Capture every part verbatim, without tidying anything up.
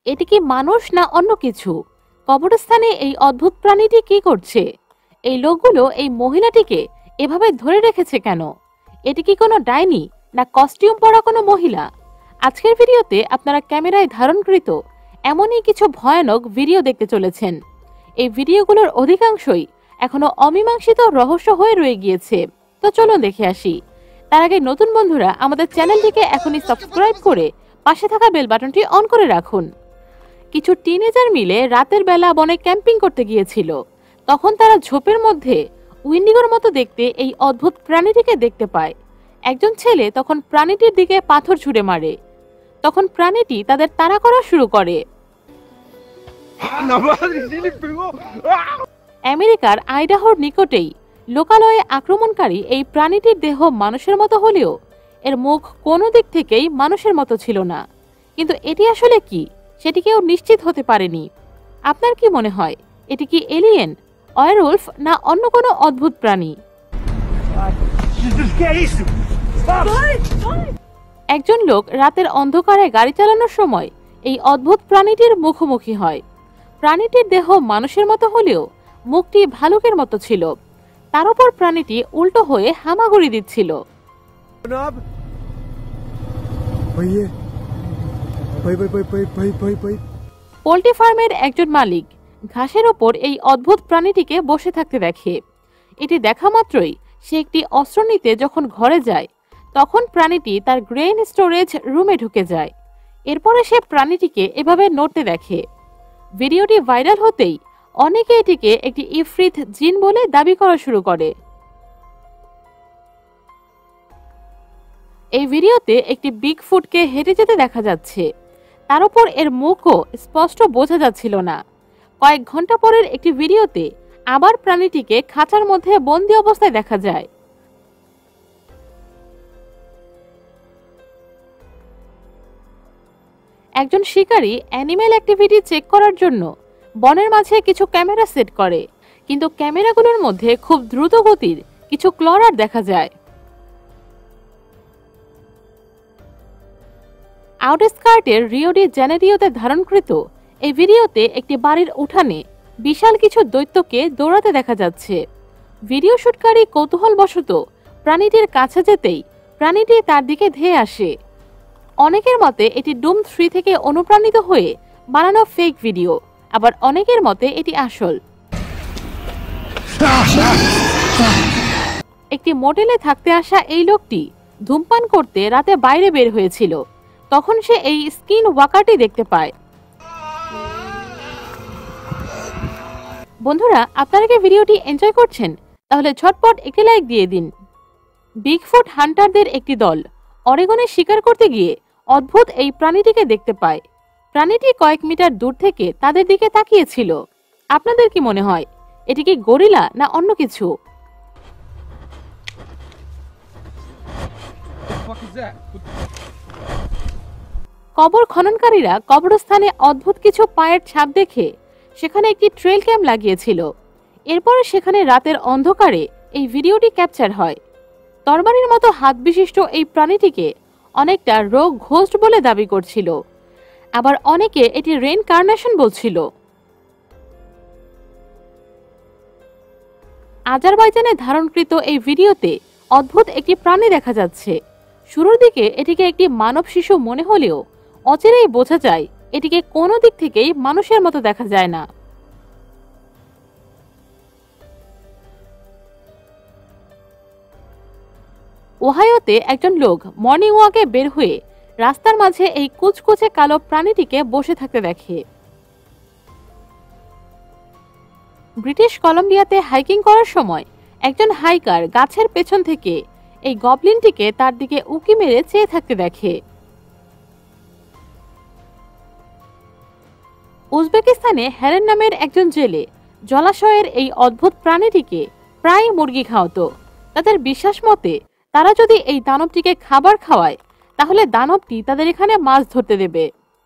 এটি কি মানুষ না অন্য কিছু? কবরস্থানে এই অদ্ভুত প্রাণীটি কি করছে? এই লোকগুলো এই মহিলাটিকে এভাবে ধরে রেখেছে কেন? এটি কি কোনো ডাইনি না কস্টিউম পরা কোনো মহিলা? আজকের ভিডিওতে আপনারা ক্যামেরায় ধারণকৃত এমনই কিছু ভয়ানক ভিডিও দেখতে চলেছেন। এই ভিডিওগুলোর অধিকাংশই এখনো অমীমাংসিত রহস্য হয়ে রয়ে গিয়েছে। তো চলুন দেখে আসি। তার আগে নতুন বন্ধুরা আমাদের চ্যানেলটিকে এখনই সাবস্ক্রাইব করে পাশে থাকা বেল বাটনটি অন করে রাখুন। কিছু টিনেজার মিলে রাতের বেলা বনে ক্যাম্পিং করতে গিয়েছিল। তখন তারা ঝোপের মধ্যে উইন্ডিগোর মতো দেখতে এই অদ্ভুত প্রাণীটিকে দেখতে পায়। একজন ছেলে তখন প্রাণীটির দিকে পাথর ছুঁড়ে মারে। তখন প্রাণীটি তাদের তাড়া করা শুরু করে। আমেরিকার আইডাহোর নিকটেই লোকালয়ে আক্রমণকারী এই প্রাণীটির দেহ মানুষের মতো হলেও এর মুখ কোনো দিক থেকেই মানুষের মতো ছিল না। কিন্তু এটি আসলে কি সেটি কেউ নিশ্চিত হতে পারেনি। আপনার কি মনে হয়, এটি কি এলিয়েন, ওয়ারউলফ না অন্য কোনো অদ্ভুত প্রাণী? একজন লোক রাতের অন্ধকারে গাড়ি চালানোর সময় এই অদ্ভুত প্রাণীটির মুখোমুখি হয়। প্রাণীটির দেহ মানুষের মতো হলেও মুখটি ভালুকের মতো ছিল। তার উপর প্রাণীটি উল্টো হয়ে হামাগুড়ি দিচ্ছিল। পোল্ট্রি ফার্মের একজন মালিক ঘাসের ওপর এই অদ্ভুত প্রাণীটিকে বসে থাকতে দেখে। এটি দেখা মাত্রই সে একটি অস্ত্র নিতে যখন ঘরে যায়, তখন প্রাণীটি তার গ্রেইন স্টোরেজ রুমে ঢুকে যায়। এরপরে সে প্রাণীটিকে এভাবে নড়তে দেখে। ভিডিওটি ভাইরাল হতেই অনেকে এটিকে একটি ইফরিত জিন বলে দাবি করা শুরু করে। এই ভিডিওতে একটি বিগ ফুটকে হেঁটে যেতে দেখা যাচ্ছে। তার উপর এর মুখও স্পষ্ট বোঝা যাচ্ছিল না। কয়েক ঘন্টা পরের একটি ভিডিওতে আবার প্রাণীটিকে খাঁচার মধ্যে বন্দি অবস্থায় দেখা যায়। একজন শিকারী অ্যানিমেল অ্যাক্টিভিটি চেক করার জন্য বনের মাঝে কিছু ক্যামেরা সেট করে, কিন্তু ক্যামেরাগুলোর মধ্যে খুব দ্রুত গতির কিছু ক্লরার দেখা যায়। আউটস্কার্টের রিও ডি জেনেরিওতে ধারণকৃত এই ভিডিওতে একটি বাড়ির উঠানে বিশাল কিছু দৈত্যকে দৌড়াতে দেখা যাচ্ছে। ভিডিও শুটকারী কৌতূহলবশত প্রাণীটির কাছে যেতেই প্রাণীটি তার দিকে ধেয়ে আসে। অনেকের মতে এটি ডুম থ্রি থেকে অনুপ্রাণিত হয়ে বানানো ফেক ভিডিও, আবার অনেকের মতে এটি আসল। একটি মোটেলে থাকতে আসা এই লোকটি ধূমপান করতে রাতে বাইরে বের হয়েছিল। তখন সে এই স্কিন ওয়াকারটি দেখতে পায়। বন্ধুরা, আপনারা কি ভিডিওটি এনজয় করছেন? তাহলে ঝটপট একটি লাইক দিয়ে দিন। বিগফুট হান্টারদের একটি দল অরেগনে শিকার করতে গিয়ে অদ্ভুত এই প্রাণীটিকে দেখতে পায়। প্রাণীটি কয়েক মিটার দূর থেকে তাদের দিকে তাকিয়েছিল। আপনাদের কি মনে হয়, এটি কি গরিলা না অন্য কিছু? কবর খননকারীরা কবরস্থানে অদ্ভুত কিছু পায়ের ছাপ দেখে সেখানে একটি ট্রেল ক্যাম লাগিয়েছিল। এরপরে সেখানে রাতের অন্ধকারে এই ভিডিওটি ক্যাপচার হয়। তরবারির মতো হাত বিশিষ্ট এই প্রাণীটিকে অনেকটা রোগ ঘোস্ট বলে দাবি করছিল, আবার অনেকে এটি রেইনকার্নেশন বলছিল। আজারবাইজানে ধারণকৃত এই ভিডিওতে অদ্ভুত একটি প্রাণী দেখা যাচ্ছে। শুরুর দিকে এটিকে একটি মানব শিশু মনে হলেও অচিরেই বোঝা যায় এটিকে কোনো দিক থেকেই মানুষের মতো দেখা যায় না। ওহাইওতে একজন লোক মর্নিং ওয়াকে বের হয়ে রাস্তার মাঝে এই কুচকুচে কালো প্রাণীটিকে বসে থাকতে দেখে। ব্রিটিশ কলম্বিয়াতে হাইকিং করার সময় একজন হাইকার গাছের পেছন থেকে এই গবলিনটিকে তার দিকে উকি মেরে চেয়ে থাকতে দেখে। উজবেকিস্তানে হেরেন নামের একজন জেলে জলাশয়ের এই অদ্ভুত প্রাণীটিকে প্রায় মুরগি খাওয়াতো। তাদের বিশ্বাস মতে তারা যদি এই দানবটিকে খাবার খাওয়ায় তাহলে দানবটি তাদের এখানে মাছ ধরতে দেবে।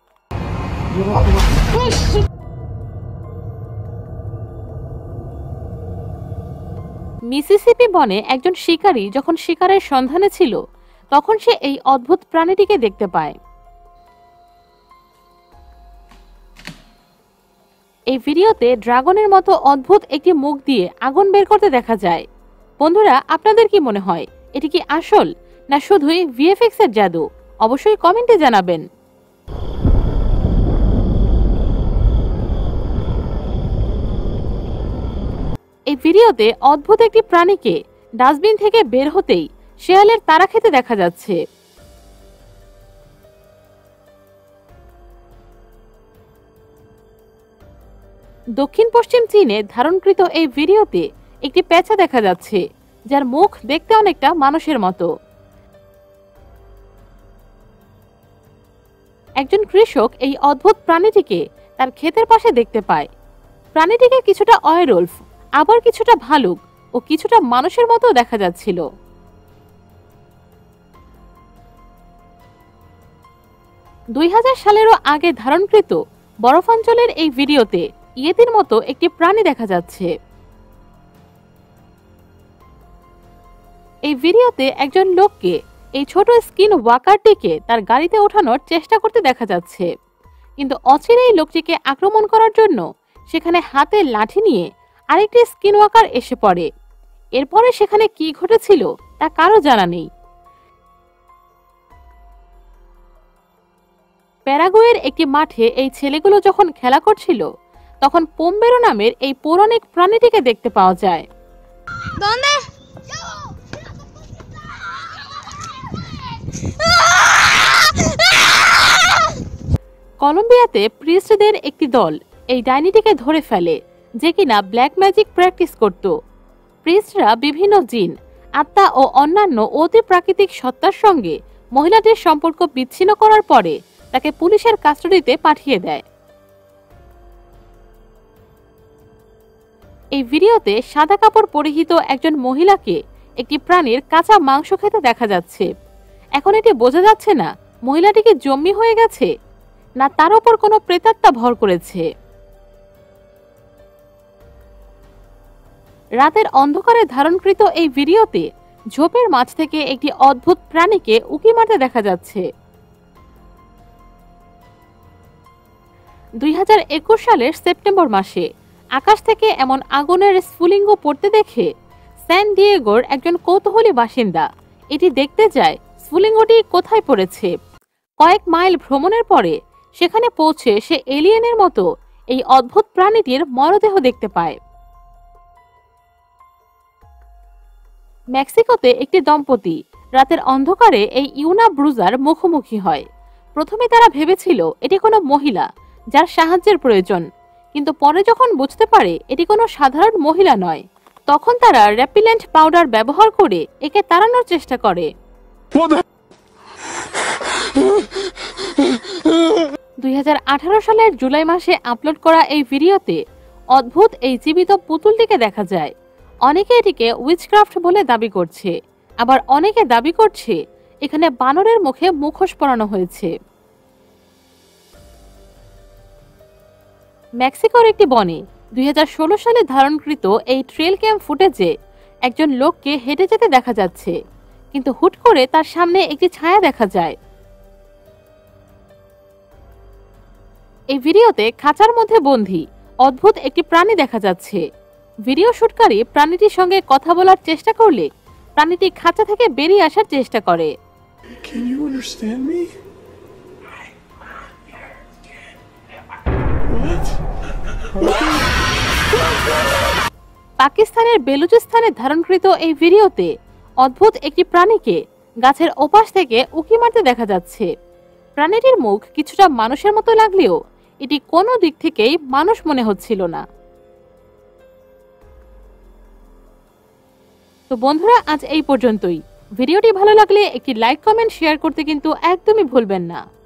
মিসিসিপি বনে একজন শিকারী যখন শিকারের সন্ধানে ছিল তখন সে এই অদ্ভুত প্রাণীটিকে দেখতে পায়। এই ভিডিওতে ড্রাগনের মতো অদ্ভুত একটি মুখ দিয়ে আগুন বের করতে দেখা যায়। বন্ধুরা, আপনাদের কি মনে হয় এটি কি আসল না শুধুই ভিএফএক্স এর জাদু? অবশ্যই কমেন্টে জানাবেন। এই ভিডিওতে অদ্ভুত একটি প্রাণীকে ডাস্টবিন থেকে বের হতেই শেয়ালের তাড়া খেতে দেখা যাচ্ছে। দক্ষিণ পশ্চিম চীনে ধারণকৃত এই ভিডিওতে একটি পেঁচা দেখা যাচ্ছে, যার মুখ দেখতে অনেকটা মানুষের মতো। একজন কৃষক এই অদ্ভুত প্রাণীটিকে তার ক্ষেতের পাশে দেখতে পায়। প্রাণীটিকে কিছুটা ওয়ারউলফ, আবার কিছুটা ভালুক ও কিছুটা মানুষের মতো দেখা যাচ্ছিল। দুই হাজার সালেরও আগে ধারণকৃত বরফাঞ্চলের এই ভিডিওতে ইয়েতির মতো একটি প্রাণী দেখা যাচ্ছে। এই ভিডিওতে একজন লোককে এই ছোট স্কিন ওয়াকারটিকে তার গাড়িতে ওঠানোর চেষ্টা করতে দেখা যাচ্ছে, কিন্তু অচিরেই লোকটিকে আক্রমণ করার জন্য সেখানে হাতে লাঠি নিয়ে আরেকটি স্কিন ওয়াকার এসে পড়ে। এরপরে সেখানে কি ঘটেছিল তা কারো জানা নেই। প্যারাগুয়ের একটি মাঠে এই ছেলেগুলো যখন খেলা করছিল, তখন পোম্বেরো নামের এই পৌরাণিক প্রাণীটিকে দেখতে পাওয়া যায়। কলম্বিয়াতে প্রিস্টদের একটি দল এই ডাইনিটিকে ধরে ফেলে, যে কিনা ব্ল্যাক ম্যাজিক প্র্যাকটিস করত। প্রিস্টরা বিভিন্ন জিন, আত্মা ও অন্যান্য অতি প্রাকৃতিক সত্তার সঙ্গে মহিলাটির সম্পর্ক বিচ্ছিন্ন করার পরে তাকে পুলিশের কাস্টডিতে পাঠিয়ে দেয়। এই ভিডিওতে সাদা কাপড় পরিহিত একজন মহিলাকে একটি প্রাণীর কাঁচা মাংস খেতে দেখা যাচ্ছে। এখন এটি বোঝা যাচ্ছে না মহিলাটি কি জম্মি হয়ে গেছে না তার উপর কোনো প্রেতাত্মা ভর করেছে। রাতের অন্ধকারে ধারণকৃত এই ভিডিওতে ঝোপের মাঝ থেকে একটি অদ্ভুত প্রাণীকে উঁকি মারতে দেখা যাচ্ছে। দুই হাজার একুশ সালের সেপ্টেম্বর মাসে আকাশ থেকে এমন আগুনের স্ফুলিঙ্গ পড়তে দেখে স্যান ডিয়েগোর একজন কৌতূহলী বাসিন্দা এটি দেখতে যায় স্ফুলিঙ্গটি কোথায় পড়েছে। কয়েক মাইল ভ্রমণের পরে সেখানে পৌঁছে সে এলিয়েনের মতো এই অদ্ভুত প্রাণীটির মরদেহ দেখতে পায়। মেক্সিকোতে একটি দম্পতি রাতের অন্ধকারে এই ইউনা ব্রুজার মুখোমুখি হয়। প্রথমে তারা ভেবেছিল এটি কোনো মহিলা যার সাহায্যের প্রয়োজন, কিন্তু পরে যখন বুঝতে পারে এটি কোনো সাধারণ মহিলা নয়, তখন তারা র্যাপিলেন্ট পাউডার ব্যবহার করে একে তাড়ানোর চেষ্টা করে। দুই হাজার আঠারো সালের জুলাই মাসে আপলোড করা এই ভিডিওতে অদ্ভুত এই জীবিত পুতুলটিকে দেখা যায়। অনেকে এটিকে উইচক্রাফট বলে দাবি করছে, আবার অনেকে দাবি করছে এখানে বানরের মুখে মুখোশ পরানো হয়েছে। মেক্সিকোর একটি বনে দুই হাজার ষোলো সালে ধারণকৃত এই ট্রেল ক্যাম ফুটেজে একজন লোককে হেঁটে যেতে দেখা যাচ্ছে, কিন্তু হুট করে তার সামনে একটি ছায়া দেখা যায়। এই ভিডিওতে খাঁচার মধ্যে বন্দী অদ্ভুত একটি প্রাণী দেখা যাচ্ছে। ভিডিও শুটকারী প্রাণীটির সঙ্গে কথা বলার চেষ্টা করলে প্রাণীটি খাঁচা থেকে বেরিয়ে আসার চেষ্টা করে। Can you understand me? What? পাকিস্তানের বেলুচিস্তানে ধারণকৃত এই ভিডিওতে অদ্ভুত একটি প্রাণীকে গাছের ওপাশ থেকে উঁকি মারতে দেখা যাচ্ছে। প্রাণীটির মুখ কিছুটা মানুষের মতো লাগলেও এটি কোনো দিক থেকেই মানুষ মনে হচ্ছিল না। তো বন্ধুরা, আজ এই পর্যন্তই। ভিডিওটি ভালো লাগলে একটি লাইক, কমেন্ট, শেয়ার করতে কিন্তু একদমই ভুলবেন না।